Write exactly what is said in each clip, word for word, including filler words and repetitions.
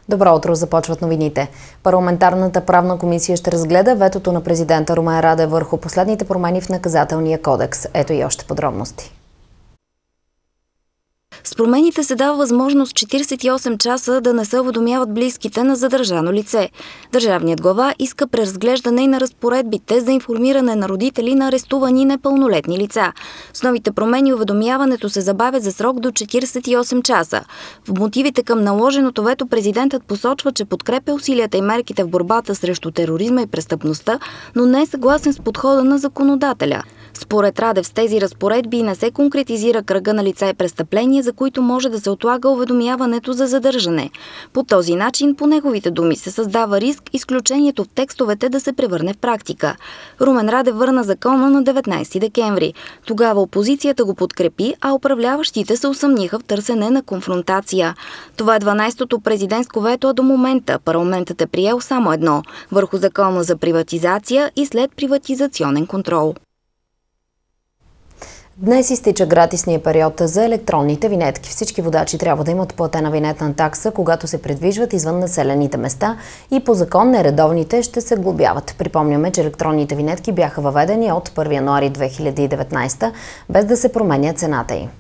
Добро утро, започват новините. Парламентарната правна комисия ще разгледа ветото на президента Румен Радев върху последните промени в наказателния кодекс. Ето и още подробности. С промените се дава възможност четиридесет и осем часа да не се уведомяват близките на задържано лице. Държавният глава иска преразглеждане и на разпоредбите за информиране на родители на арестувани непълнолетни лица. С новите промени уведомяването се забавя за срок до четиридесет и осем часа. В мотивите към наложеното вето президентът посочва, че подкрепя усилията и мерките в борбата срещу тероризма и престъпността, но не е съгласен с подхода на законодателя. Според Радев с тези разпоредби не се конкретизира кръга на лица и престъпления, за които може да се отлага уведомяването за задържане. По този начин, по неговите думи, се създава риск изключението в текстовете да се превърне в практика. Румен Радев върна закона на деветнайсети декември. Тогава опозицията го подкрепи, а управляващите се усъмниха в търсене на конфронтация. Това е дванайсетото президентско вето, а до момента парламентът е приел само едно – върху закона за приватизация и след приватизационен контрол. Днес изтича гратисния период за електронните винетки. Всички водачи трябва да имат платена винетна такса, когато се придвижват извън населените места и по закон нередовните ще се глобяват. Припомняме, че електронните винетки бяха въведени от първи януари две хиляди и деветнайсета, без да се променя цената им.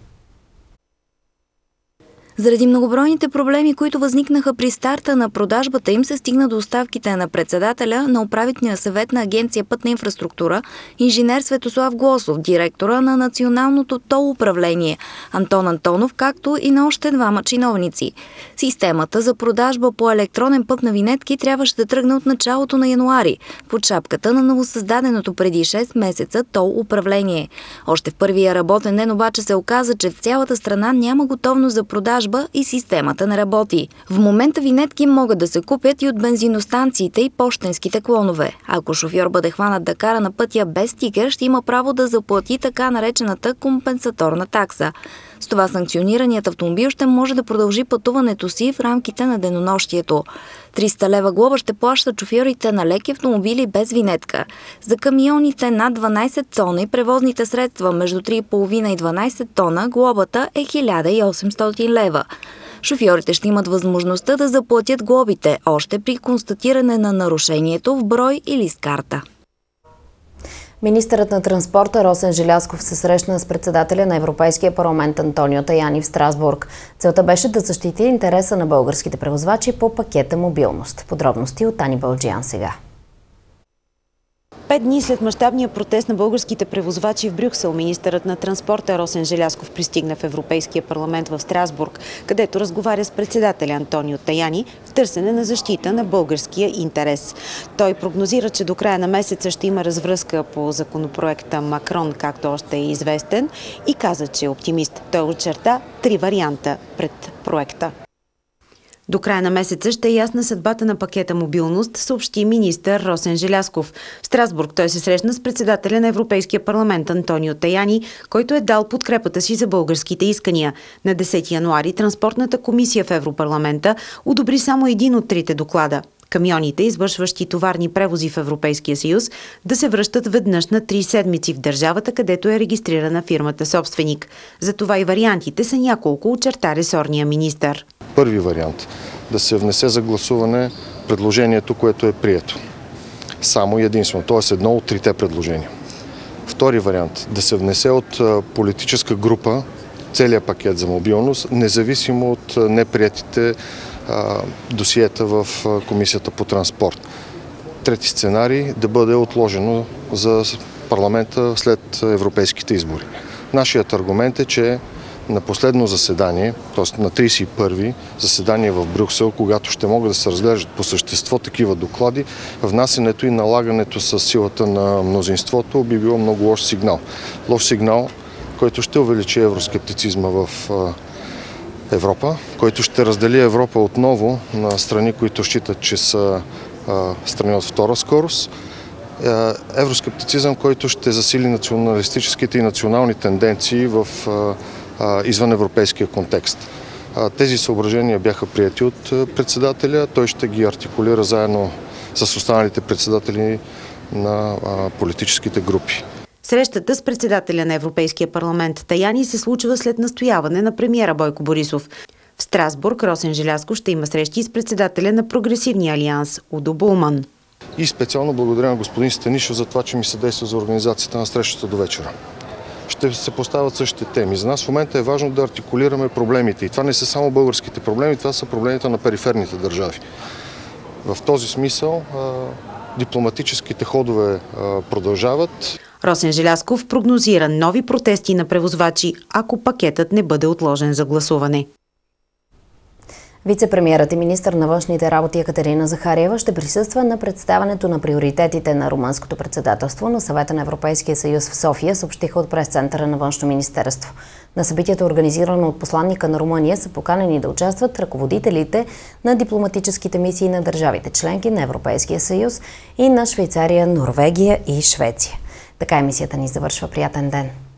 Заради многобройните проблеми, които възникнаха при старта на продажбата им, се стигна до оставките на председателя на управителния съвет на Агенция Пътна инфраструктура, инженер Светослав Глосов, директора на Националното тол управление Антон Антонов, както и на още двама чиновници. Системата за продажба по електронен път на винетки трябваше да тръгне от началото на януари, под шапката на новосъздаденото преди шест месеца тол управление. Още в първия работен ден обаче се оказа, че в цялата страна няма готовност за продажба и системата не работи. В момента винетки могат да се купят и от бензиностанциите и пощенските клонове. Ако шофьор бъде хванат да кара на пътя без стикер, ще има право да заплати така наречената компенсаторна такса. С това санкционираният автомобил ще може да продължи пътуването си в рамките на денонощието. триста лева глоба ще плащат шофьорите на леки автомобили без винетка. За камионите над дванайсет тона и превозните средства между три и половина и дванайсет тона глобата е хиляда и осемстотин лева. Шофьорите ще имат възможността да заплатят глобите още при констатиране на нарушението в брой или с карта. Министърът на транспорта Росен Желязков се срещна с председателя на Европейския парламент Антонио Таяни в Страсбург. Целта беше да защити интереса на българските превозвачи по пакета мобилност. Подробности от Ани Балджиян сега. Пет дни след мащабния протест на българските превозвачи в Брюксел, министърът на транспорта Росен Желязков пристигна в Европейския парламент в Страсбург, където разговаря с председателя Антонио Таяни в търсене на защита на българския интерес. Той прогнозира, че до края на месеца ще има развръзка по законопроекта Макрон, както още е известен, и каза, че е оптимист. Той очерта три варианта пред проекта. До края на месеца ще е ясна съдбата на пакета мобилност, съобщи министър Росен Желязков. В Страсбург той се срещна с председателя на Европейския парламент Антонио Таяни, който е дал подкрепата си за българските искания. На десети януари Транспортната комисия в Европарламента одобри само един от трите доклада. Камионите, извършващи товарни превози в Европейския съюз, да се връщат веднъж на три седмици в държавата, където е регистрирана фирмата собственик. Затова и вариантите са няколко, очерта ресорния министър. Първи вариант – да се внесе за гласуване предложението, което е прието. Само единствено, т.е. едно от трите предложения. Втори вариант – да се внесе от политическа група целият пакет за мобилност, независимо от неприетите досиета в Комисията по транспорт. Трети сценарий – да бъде отложено за парламента след европейските избори. Нашият аргумент е, че на последно заседание, т.е. на трийсет и първи заседание в Брюксел, когато ще могат да се разглеждат по същество такива доклади, внасянето и налагането с силата на мнозинството би било много лош сигнал. Лош сигнал, който ще увеличи евроскептицизма в Европа, който ще раздели Европа отново на страни, които считат, че са а, страни от втора скорост. Евроскептицизъм, който ще засили националистическите и национални тенденции в а, а, извън европейския контекст. А, тези съображения бяха приети от председателя. Той ще ги артикулира заедно с останалите председатели на а, политическите групи. Срещата с председателя на Европейския парламент Таяни се случва след настояване на премиера Бойко Борисов. В Страсбург Росен Желязков ще има срещи с председателя на Прогресивния алианс Удо Булман. И специално благодаря на господин Станишев за това, че ми съдейства за организацията на срещата до вечера. Ще се поставят същите теми. За нас в момента е важно да артикулираме проблемите. И това не са само българските проблеми, това са проблемите на периферните държави. В този смисъл дипломатическите ходове продължават. Росен Желязков прогнозира нови протести на превозвачи, ако пакетът не бъде отложен за гласуване. Вице-премиерът и министър на външните работи Екатерина Захариева ще присъства на представянето на приоритетите на румънското председателство на Съвета на Европейския съюз в София, съобщиха от прес-центъра на Външно министерство. На събитието, организирано от посланника на Румъния, са поканени да участват ръководителите на дипломатическите мисии на държавите членки на Европейския съюз и на Швейцария, Норвегия и Швеция. Така емисията ни завършва. Приятен ден!